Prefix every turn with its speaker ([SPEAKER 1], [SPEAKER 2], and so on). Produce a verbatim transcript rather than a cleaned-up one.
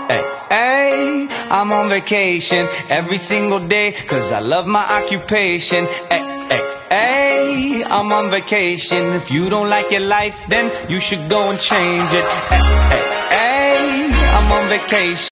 [SPEAKER 1] Hey, hey, I'm on vacation every single day, cause I love my occupation. Hey, hey, hey, I'm on vacation. If you don't like your life, then you should go and change it. Hey, hey, hey, I'm on vacation.